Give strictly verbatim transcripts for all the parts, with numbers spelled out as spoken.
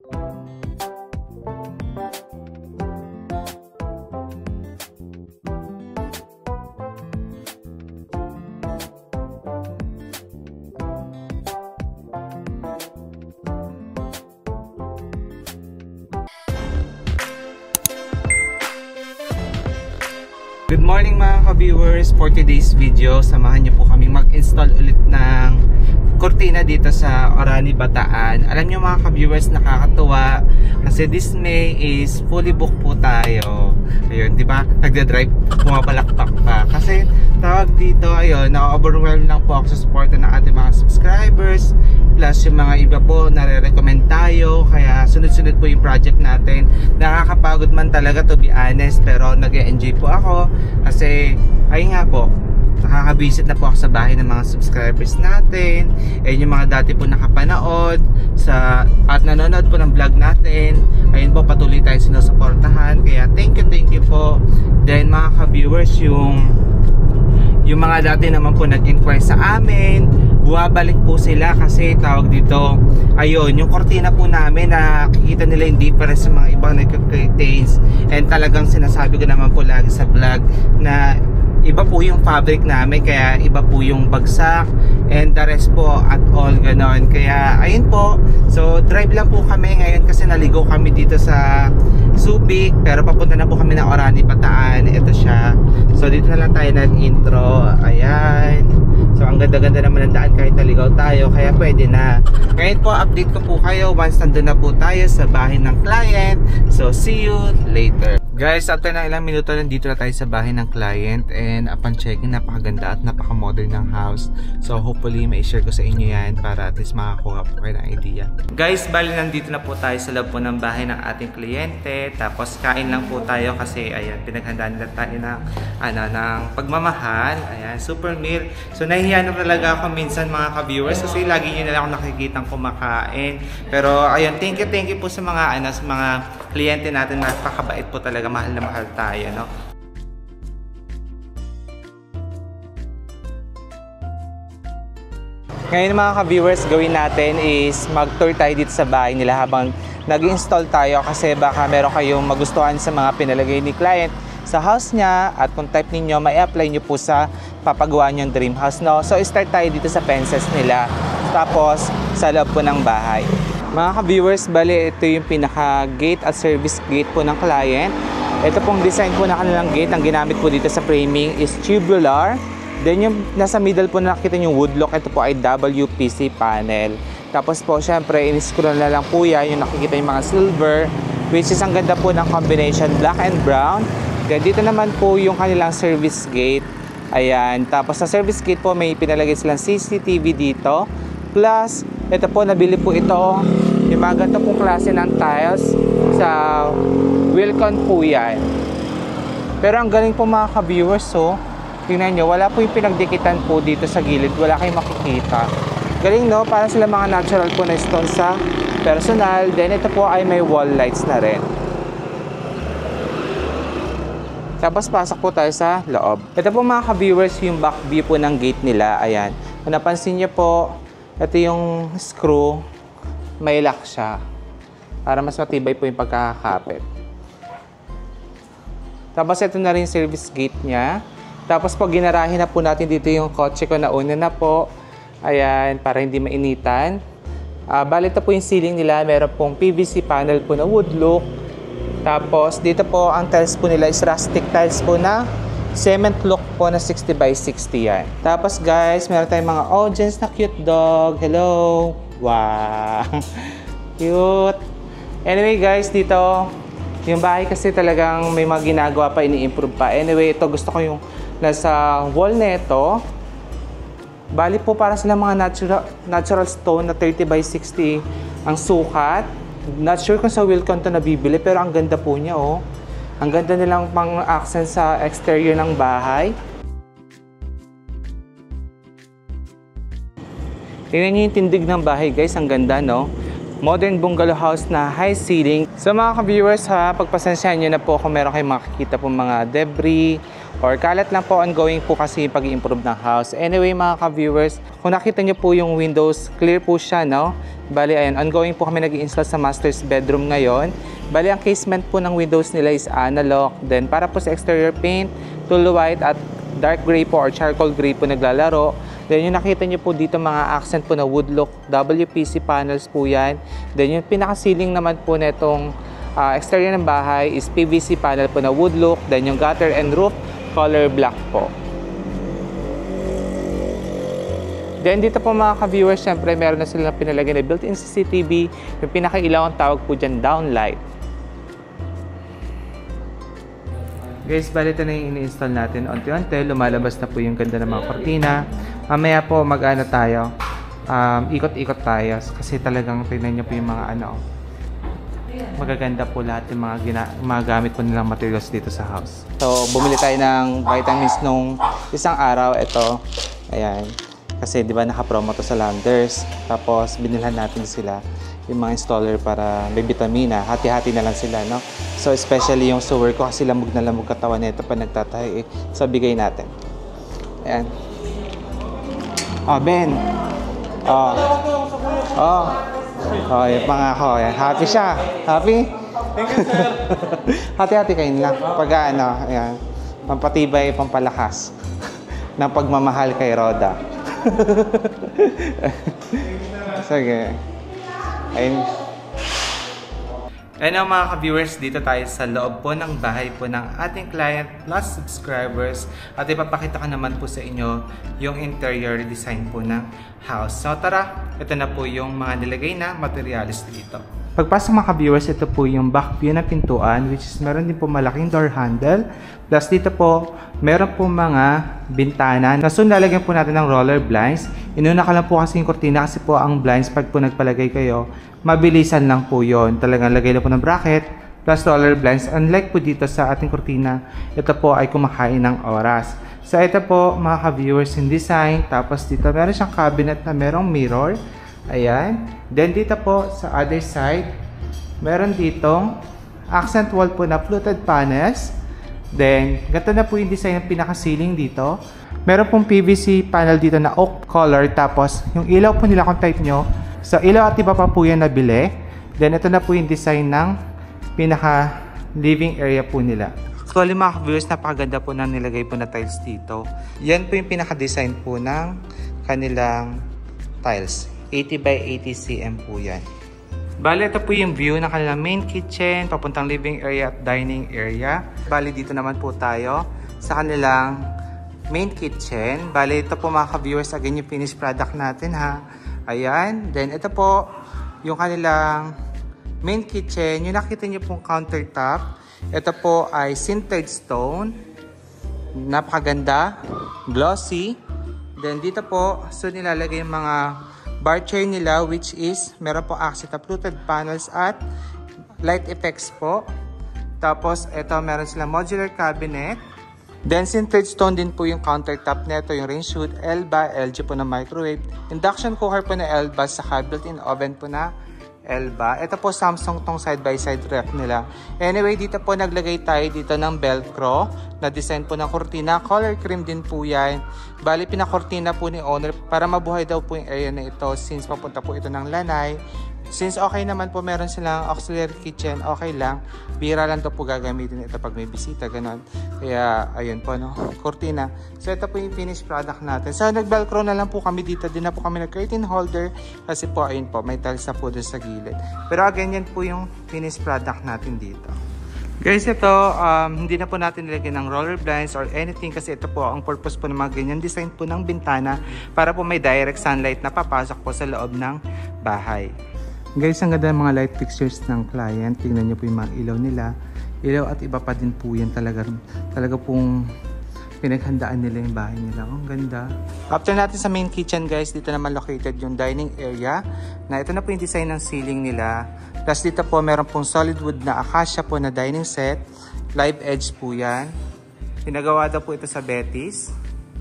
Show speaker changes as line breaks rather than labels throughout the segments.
Good morning mga ka-viewers! For today's video, samahan niyo po kami mag-install ulit ng kurtina dito sa Orani, Bataan. Alam niyo mga ka-viewers, nakakatuwa kasi this May is fully booked po tayo. Ayun, di ba? Nagda-drive, pumapalakpak pa. Kasi tawag dito, ayun, na-overwhelm lang po ako sa support ng ating mga subscribers. Plus yung mga iba po, nare-recommend tayo. Kaya sunod-sunod po yung project natin. Nakakapagod man talaga, to be honest, pero nag-e-enjoy po ako. Kasi, ayun nga po, nakaka-visit na po ako sa bahay ng mga subscribers natin. Ayun yung mga dati po nakapanood sa, at nanonood po ng vlog natin. Ayun po, patuloy tayo sinusuportahan. Kaya thank you, thank you po. Then mga ka-viewers, yung yung mga dati naman po nag-inquire sa amin, bumabalik po sila kasi tawag dito, ayun, yung kortina po namin, nakikita nila yung difference sa mga ibang nagka-curtains. And talagang sinasabi ko naman po lagi sa vlog na iba po yung fabric namin, kaya iba po yung bagsak and the rest po at all ganon. Kaya ayun po, so drive lang po kami ngayon kasi naligo kami dito sa Subic, pero papunta na po kami ng Orani, Bataan. Ito siya, so dito na lang tayo nag-intro. Ayan, so ang ganda-ganda naman ng daan kahit naligaw tayo, kaya pwede na. Ngayon po, update ko po kayo once nandun na po tayo sa bahay ng client. So see you later. Guys, after ng ilang minuto, nandito na tayo sa bahay ng client. And upon checking, napakaganda at napaka-modern ng house. So hopefully, mai-share ko sa inyo yan para at least makakuha po kayo ng idea. Guys, bali nandito na po tayo sa loob po ng bahay ng ating kliyente. Tapos kain lang po tayo kasi ayan, pinaghandaan nila tayo ng, ano, ng pagmamahal. Ayan, super meal. So nahihiya na talaga ako minsan mga ka-viewers kasi lagi nyo na lang ako nakikitang kumakain. Pero ayun, thank you, thank you po sa mga, ano, sa mga kliyente natin. Napakabait po talaga. Mahal na mahal tayo, no? Ngayon mga ka-viewers, gawin natin is mag-tour tayo dito sa bahay nila habang nag-install tayo kasi baka meron kayong magustuhan sa mga pinalagay ni client sa house niya at kung type ninyo, may apply nyo po sa papagawa nyong dream house, no? So start tayo dito sa fences nila, tapos sa loob po ng bahay. Mga ka-viewers, bali ito yung pinaka-gate at service gate po ng client. Ito pong design po na kanilang gate, ang ginamit po dito sa framing is tubular. Then yung nasa middle po na nakita yung woodlock, ito po ay W P C panel. Tapos po syempre, in-screw na lang po yan, yung nakikita yung mga silver, which is ang ganda po ng combination black and brown. Then dito naman po yung kanilang service gate. Ayan, tapos sa service gate po may pinalagay silang C C T V dito. Plus, ito po, nabili po ito, yung mga ganito pong klase ng tiles sa Wilcon po yan. Pero ang galing po mga ka-viewers, so tingnan nyo, wala po yung pinagdikitan po dito sa gilid, wala kayong makikita. Galing, no? Parang sila mga natural po na stone sa personal. Then ito po ay may wall lights na rin. Tapos pasok po tayo sa loob. Ito po mga ka-viewers, yung back view po ng gate nila. Ayan, kung napansin nyo po, ito yung screw, may lock siya para mas matibay po yung pagkakakapit. Tapos ito na rin yung service gate niya. Tapos pag ginarahin na po natin dito yung kotse ko na una na po. Ayan, para hindi mainitan. Uh, bali ito po yung ceiling nila. Meron pong P V C panel po na wood look. Tapos dito po ang tiles po nila is rustic tiles po na cement look po na sixty by sixty yan. Tapos guys, meron tayong mga audience na cute dog. Hello! Wow! Cute! Anyway guys, dito yung bahay kasi talagang may mga ginagawa pa, ini-improve pa. Anyway, ito gusto ko yung nasa wall na ito. Bali po para sila mga natural, natural stone na thirty by sixty ang sukat. Not sure kung sa Wilcon to nabibili, pero ang ganda po niya, oh. Ang ganda nilang pang accent sa exterior ng bahay. Tingnan niyo yung tindig ng bahay guys, ang ganda, no? Modern bungalow house na high ceiling. So mga ka-viewers ha, pagpasensyahan nyo na po kung meron kayong makikita po mga debris or kalat lang po, ongoing po kasi pag-i-improve ng house. Anyway mga ka-viewers, kung nakita nyo po yung windows, clear po siya, no? Bali, ayan, ongoing po kami nag-i-install sa master's bedroom ngayon. Bali, ang casement po ng windows nila is analog. Then, para po sa exterior paint, tool white at dark gray po or charcoal gray po naglalaro. Then, yung nakita nyo po dito mga accent po na wood look, W P C panels po yan. Then, yung pinaka-ceiling naman po na itong uh, exterior ng bahay is P V C panel po na wood look. Then, yung gutter and roof, color black po. Then dito po mga ka-viewers, syempre meron na sila pinalagay na built-in C C T V. Yung pinaka-ilaw ang tawag po dyan, downlight. Guys, bali ito na yung ini-install natin. Unti-unti, lumalabas na po yung ganda ng mga kortina. Mamaya po mag-ano tayo, um, ikot-ikot tayo. Kasi talagang tignan nyo po yung mga ano, magaganda po lahat yung mga, gina- mga gamit po nilang materials dito sa house. So, bumili tayo ng vitamins nung isang araw. Ito, ayan. Kasi di ba naka-promo to sa Landers. Tapos, binilhan natin sila yung mga installer para may vitamina. Hati-hati na lang sila, no? So, especially yung sewer ko kasi lamog na lamog katawan nito pa nagtatahi. Eh. So, bigay natin. Ayan. Oh, Ben. Oh. Oh. Oh, yung mga ako. Ayan. Happy siya. Happy?
Thank you, sir.
Hati-hati kayo lang. Pag ano, ayan. Pampatibay, pampalakas ng pagmamahal kay Roda. Sige. Ayun. Ayun mga ka-viewers, dito tayo sa loob po ng bahay po ng ating client plus subscribers at ipapakita ko naman po sa inyo yung interior design po ng house. So tara, ito na po yung mga nilagay na materials dito. Pagpasok mga ka-viewers, ito po yung back view na pintuan, which is meron din po malaking door handle. Plus dito po, meron po mga bintana. So lalagyan po natin ng roller blinds. Inuna ka lang po kasi yung kortina kasi po ang blinds pag po nagpalagay kayo, mabilisan lang po yon. Talagang lagay lang po ng bracket plus roller blinds. Unlike po dito sa ating kortina, ito po ay kumakain ng oras. So ito po mga ka-viewers yung design. Tapos dito meron siyang cabinet na merong mirror. Ayan. Then dito po sa other side, meron ditong accent wall po na fluted panels. Then, ganito na po yung design ng pinaka-ceiling dito. Meron pong P V C panel dito na oak color. Tapos, yung ilaw po nila kung type nyo. So, ilaw at iba pa po yan nabili. Then, ito na po yung design ng pinaka-living area po nila. Actually, mga viewers, napakaganda po na nilagay po na tiles dito. Yan po yung pinaka-design po ng kanilang tiles. eighty by eighty centimeters po yan. Bali, ito po yung view ng kanilang main kitchen, papuntang living area at dining area. Bali, dito naman po tayo sa kanilang main kitchen. Bali, ito po mga ka-viewers, again yung finished product natin ha. Ayan. Then, ito po yung kanilang main kitchen. Yung nakita nyo pong countertop. Ito po ay sintered stone. Napakaganda. Glossy. Then, dito po, so nilalagay yung mga bar chair nila, which is meron po accent na fluted panels at light effects po. Tapos ito meron silang modular cabinet. Then sintered stone din po yung countertop nito, yung range hood, Elba, L G po na microwave, induction cooker po na Elba, saka built-in oven po na Elba. Ito po Samsung tong side by side ref nila. Anyway, dito po naglagay tayo dito ng velcro na design po ng kurtina. Color cream din po yan. Bali, pinakortina po ni owner para mabuhay daw po yung area na ito since papunta po ito ng lanay. Since okay naman po, meron silang auxiliary kitchen, okay lang. Bira lang to po gagamitin ito pag may bisita, ganon. Kaya, ayun po, no, kurtina. So, ito po yung finished product natin. So, nag-velcro na lang po kami dito. Din na po kami nag-curtain holder. Kasi po, ayun po, may tiles na po dun sa gilid. Pero again, yan po yung finished product natin dito. Guys, ito, um, hindi na po natin nilagyan ng roller blinds or anything kasi ito po, ang purpose po ng mga ganyan design po ng bintana para po may direct sunlight na papasok po sa loob ng bahay. Guys, ang ganda ng mga light fixtures ng client. Tingnan nyo po yung mga ilaw nila. Ilaw at iba pa din po yan talaga. Talaga pong pinaghandaan nila yung bahay nila. Oh, ang ganda. After natin sa main kitchen guys, dito naman located yung dining area. Na ito na po yung design ng ceiling nila. Plus dito po meron pong solid wood na acacia po na dining set. Live edge po yan. Pinagawa daw po ito sa Betis.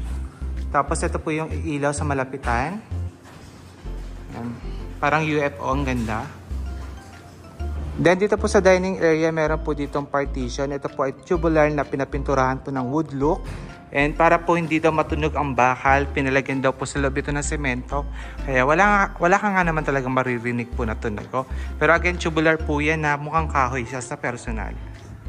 Tapos ito po yung ilaw sa malapitan. Yan. Parang U F O, ang ganda. Then dito po sa dining area, meron po ditong partition. Ito po ay tubular na pinapinturahan po ng wood look. And para po hindi daw matunog ang bakal, pinalagyan daw po sa loob ito ng semento. Kaya wala, wala ka nga naman talagang maririnig po na tunog. Oh. Pero again, tubular po yan na mukhang kahoy siya sa personal.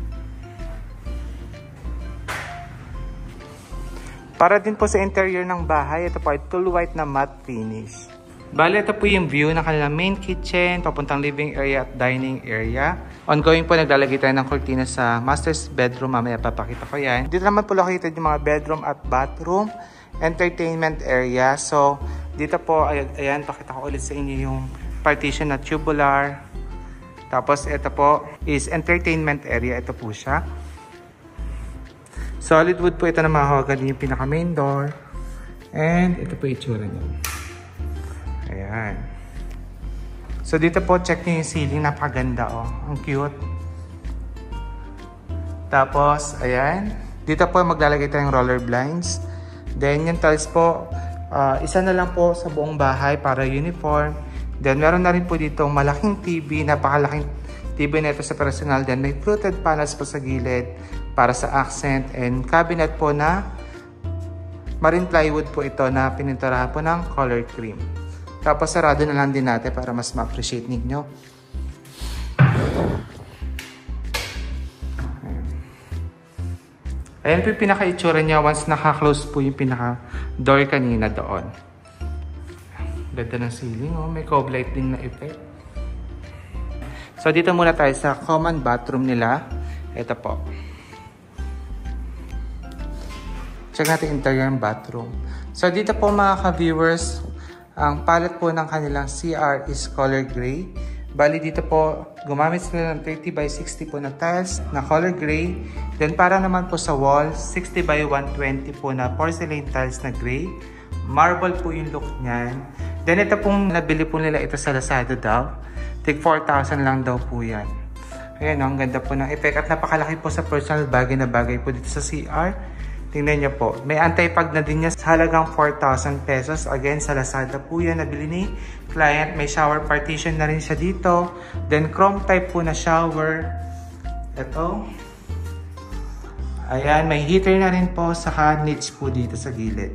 Para din po sa interior ng bahay, ito po ay full white na matte finish. Bale, ito po yung view ng kanilang main kitchen, papuntang living area at dining area. Ongoing po, naglalagay tayo ng cortina sa master's bedroom. Mamaya papakita ko yan. Dito naman po located yung mga bedroom at bathroom, entertainment area. So, dito po, ay, ayan, pakita ko ulit sa inyo yung partition na tubular. Tapos, ito po is entertainment area. Ito po siya. Solid wood po ito na mahawagan yung pinaka main door. And ito po yung itsura niya. Ayan. So dito po, check nyo yung ceiling. Napakaganda, oh. Ang cute. Tapos, ayan. Dito po, maglalagay tayong roller blinds. Then, yung tiles po, uh, isa na lang po sa buong bahay para uniform. Then, meron na rin po dito malaking T V. Napakalaking T V na ito sa personal. Then, may fluted panels po sa gilid para sa accent. And cabinet po na marine plywood po ito na pininturahan po ng color cream. Tapos sarado na lang din natin para mas ma-appreciate ninyo. Ayan po yung pinaka-itsura niya once naka-close po yung pinaka-door kanina doon. Ganda ng ceiling, oh. May cove lighting na effect. So dito muna tayo sa common bathroom nila. Ito po. Check natin interior ng bathroom. So dito po mga ka-viewers, ang palette po ng kanilang C R is color gray. Bali dito po, gumamit sila ng thirty by sixty po na tiles na color gray. Then para naman po sa wall, sixty by one twenty po na porcelain tiles na gray. Marble po yung look niyan. Then ito pong nabili po nila ito sa Lazada daw. Take four thousand lang daw po yan. Ayan, ang ganda po ng effect. At napakalaki po sa personal, bagay na bagay po dito sa C R. Tingnan niyo po. May anti-pag na din niya sa halagang four thousand pesos. Again, sa Lazada po yan. Nabili ni client. May shower partition na rin siya dito. Then, chrome type po na shower. Ito. Ayan, may heater na rin po. Saka niche po dito sa gilid.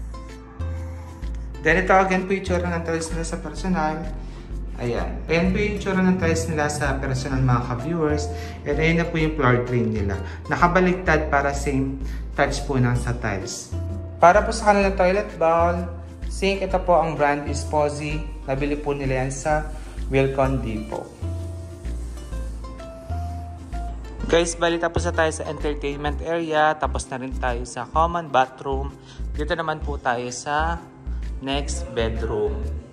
Then, ito again po yung tsura ng tiles nila sa personal. Ayan. Ayan po yung tsura ng tiles nila sa personal mga ka-viewers. And ayan na po yung floor drain nila. Nakabaliktad para same touch po ng sa tiles. Para po sa kanilang toilet bowl, sink, ito po ang brand is Posy. Nabili po nila yan sa Wilcon Depot. Guys, balita po sa tayo sa entertainment area. Tapos na rin tayo sa common bathroom. Dito naman po tayo sa next bedroom.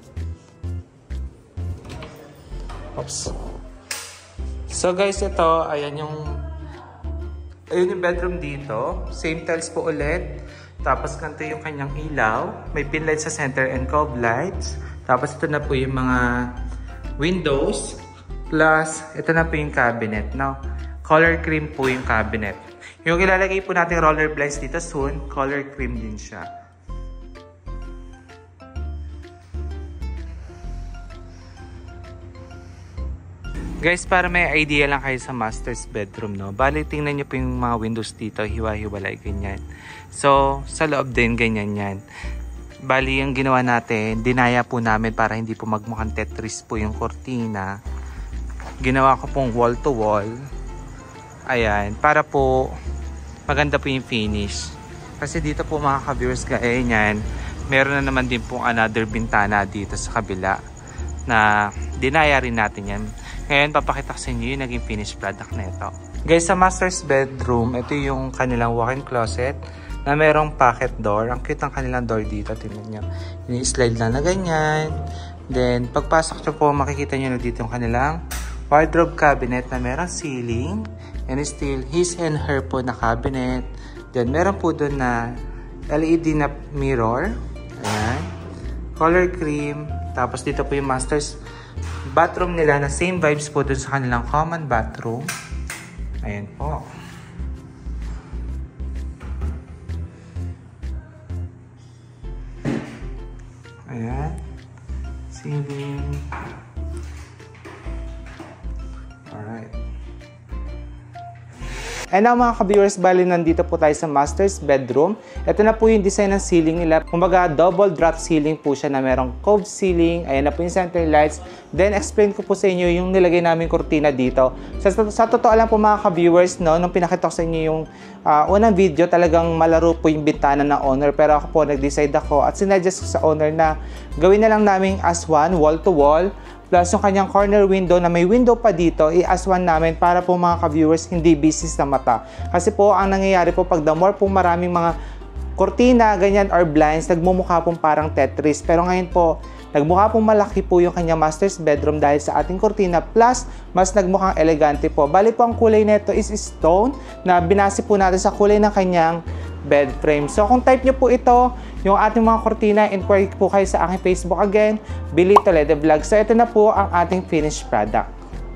Oops. So guys, ito, ayan yung ayun yung bedroom dito. Same tiles po ulit. Tapos ganito yung kanyang ilaw. May pin lights sa center and cove lights. Tapos ito na po yung mga windows. Plus, ito na po yung cabinet. No? Color cream po yung cabinet. Yung ilalagay po natin roller blinds dito soon, color cream din siya. Guys, para may idea lang kayo sa master's bedroom, no? Bali, tingnan nyo po yung mga windows dito, hiwa-hiwalay, ganyan. So, sa loob din, ganyan yan. Bali, yung ginawa natin, dinaya po namin para hindi po magmukhang Tetris po yung kortina. Ginawa ko pong wall to wall. Ayan, para po maganda po yung finish. Kasi dito po mga ka-viewers, gaya yan, meron na naman din po another bintana dito sa kabila na dinaya rin natin yan. Ngayon, papakita ko sa inyo yung naging finished product na ito. Guys, sa master's bedroom, ito yung kanilang walk-in closet na merong pocket door. Ang cute ng kanilang door dito. Tingnan nyo. Ini-slide lang na ganyan. Then, pagpasok nyo po, makikita nyo na dito yung kanilang wardrobe cabinet na merong ceiling. And still, his and her po na cabinet. Then, meron po doon na L E D na mirror. Ayan. Color cream. Tapos, dito po yung master's bathroom nila na same vibes po dun sa kanilang common bathroom. Ayan po. Ayan. Ceiling. Alright. And now mga ka-viewers, bali nandito po tayo sa master's bedroom. Ito na po yung design ng ceiling nila. Kumbaga, double drop ceiling po siya na merong cove ceiling. Ayan na po yung center lights. Then, explain ko po sa inyo yung nilagay namin kurtina dito. Sa, sa totoo lang po mga ka-viewers, no, nung pinakita ko sa inyo yung uh, unang video, talagang malaro po yung bintana ng owner. Pero ako po, nag-decide ako at sinuggest ko sa owner na gawin na lang namin as one, wall to wall. Plus yung kanyang corner window na may window pa dito, i-aswan namin para po mga ka-viewers hindi busy sa mata. Kasi po ang nangyayari po pag the more po maraming mga kortina, ganyan or blinds, nagmumukha pong parang Tetris. Pero ngayon po, nagmukha pong malaki po yung kanyang master's bedroom dahil sa ating kortina. Plus, mas nagmukhang elegante po. Bali po ang kulay nito is stone na binase po natin sa kulay ng kanyang bed frame. So kung type nyo po ito, yung ating mga kortina, inquiry po kayo sa aking Facebook again, Billy Toledo Vlog. So ito na po ang ating finished product.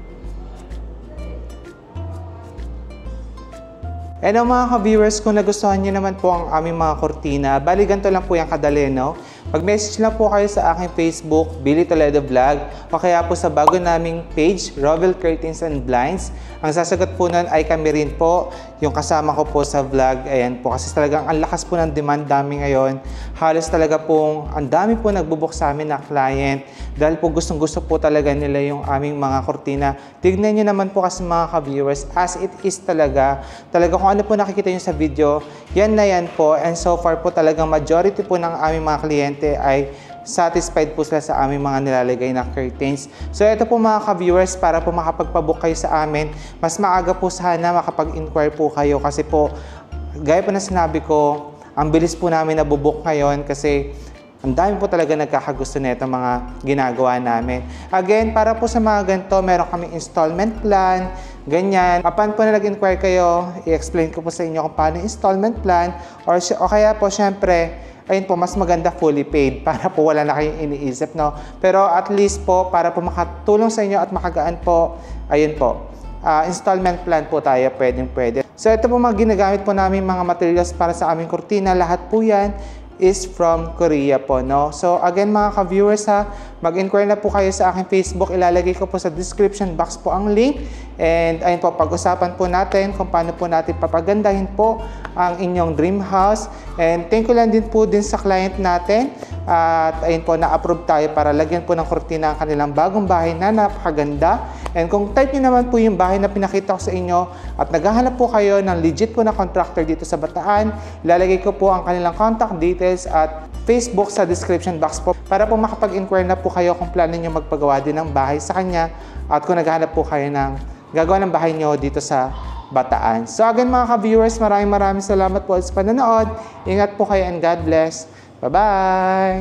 And ang mga ka-viewers, kung nagustuhan nyo naman po ang aming mga kortina, bali ganito lang po yung kadali, no? Mag-message lang po kayo sa aking Facebook, Billy Toledo Vlog, o kaya po sa bago naming page, Rovel Curtains and Blinds. Ang sasagot po nun ay kami rin po, yung kasama ko po sa vlog. Ayan po, kasi talagang ang lakas po ng demand dami ngayon. Halos talaga pong, ang dami po nagbubook sa amin na client. Dahil po gustong gusto po talaga nila yung aming mga kortina. Tignan nyo naman po kasi mga ka-viewers, as it is talaga. Talaga kung ano po nakikita nyo sa video, yan na yan po. And so far po talagang majority po ng aming mga kliyente ay satisfied po sila sa aming mga nilalagay na curtains. So ito po mga ka-viewers, para po makapagpabook kayo sa amin, mas maaga po sana makapag-inquire po kayo kasi po, gaya po na sinabi ko, ang bilis po namin nabubook ngayon kasi ang dami po talaga nagkakagusto nito mga ginagawa namin. Again, para po sa mga ganito, meron kaming installment plan, ganyan. Upon po na nag-inquire kayo, i-explain ko po sa inyo kung paano installment plan or, o kaya po syempre, ayun po, mas maganda fully paid para po wala na kayong iniisip, no? Pero at least po, para po makatulong sa inyo at makagaan po, ayun po, uh, installment plan po tayo, pwedeng pwede. So ito po mga ginagamit po namin mga materials para sa aming kurtina, lahat po yan is from Korea po, no? So again mga ka-viewers ha, mag-inquire na po kayo sa aking Facebook, ilalagay ko po sa description box po ang link. And ayun po, pag-usapan po natin kung paano po natin papagandahin po ang inyong dream house. And thank you lang din po din sa client natin. At ayun po, na-approve tayo para lagyan po ng kortina ang kanilang bagong bahay na napakaganda. And kung type nyo naman po yung bahay na pinakita ko sa inyo at naghahanap po kayo ng legit po na contractor dito sa Bataan, ilalagay ko po ang kanilang contact details at Facebook sa description box po para po makapag-inquire na po kayo kung plano nyo magpagawa din ng bahay sa kanya at kung naghahanap po kayo ng gagawa ng bahay nyo dito sa Bataan. So again mga ka-viewers, maraming maraming salamat po sa panonood. Ingat po kayo and God bless. Bye-bye!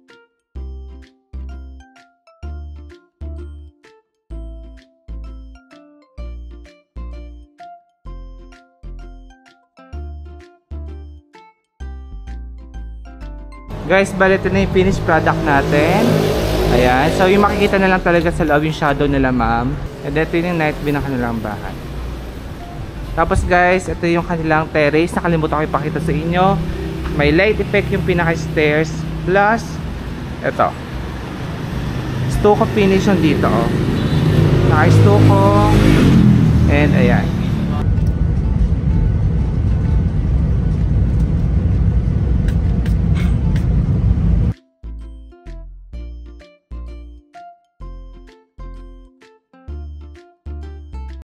Guys, bali ito na yung finished product natin. Ayan. So, yung makikita na lang talaga sa loob yung shadow nila, ma'am. And ito yung night view ng kanilang bahay. Tapos guys, ito yung kanilang terrace. Nakalimutan ko ipakita sa inyo. May light effect yung pinaka-stairs. Plus, ito. Stucco finish yung dito, oh. Naka-stucco. And ayan.